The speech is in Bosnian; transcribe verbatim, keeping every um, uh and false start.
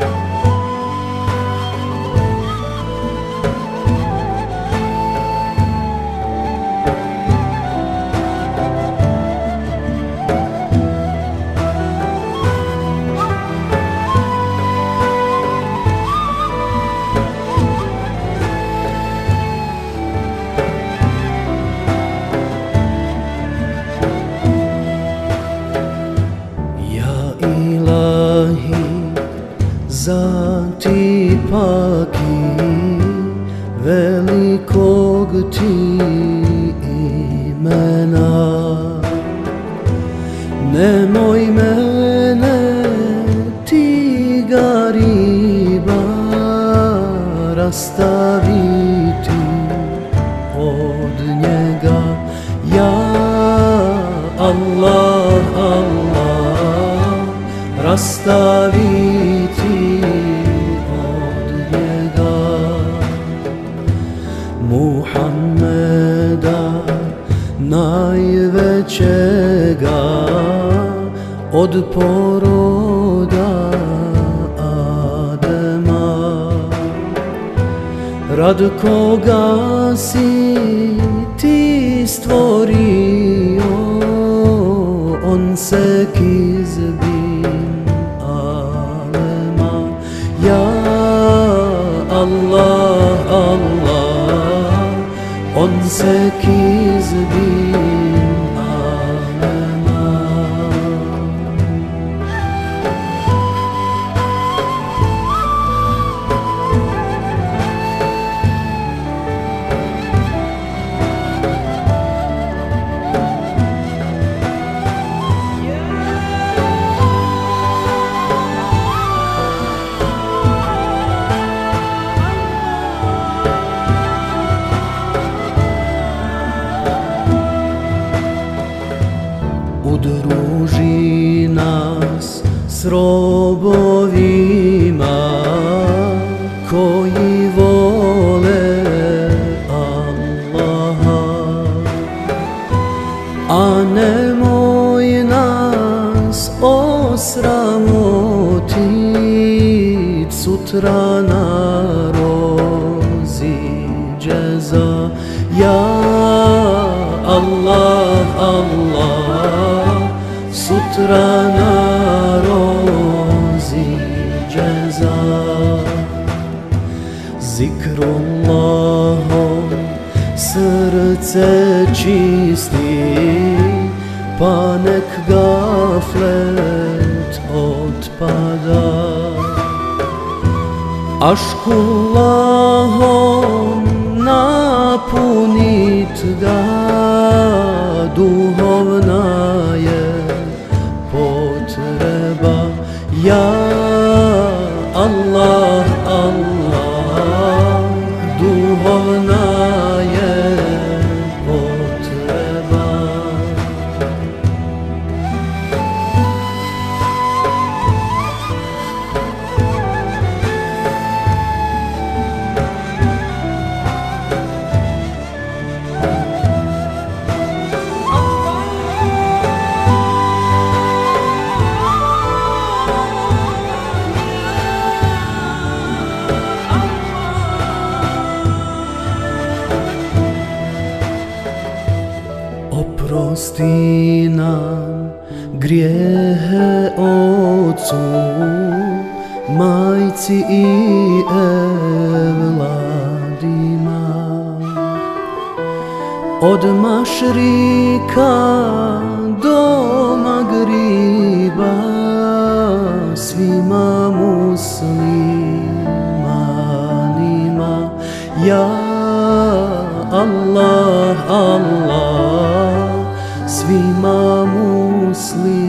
Zati paki velikog ti imena, nemoj mene ti gariba rastaviti od njega. Ja Allah, Allah, rastaviti od njega. Muhammeda najvećega od poroda Adema, rad koga si ti stvorio, on se kizbin alema. Ja Allah, Allah, on se kizbin alema. Udruži nas s robovima koji vole Allaha, a nemoj nas osramotit sutra na rozi džeza. Ja Allah, Allah, sutra na rozi džeza. Zikrullahom srce čisti, pa nek gaflet otpada. Aškullahom napunit ga, duhovna je potreba. Ja Allah, Allah, duhovna je potreba. Oprosti nam grijehe ocu, majci i evladima, od mašrika do magriba, svima muslimanima. Ja Allah, Allah, svima muslimanima.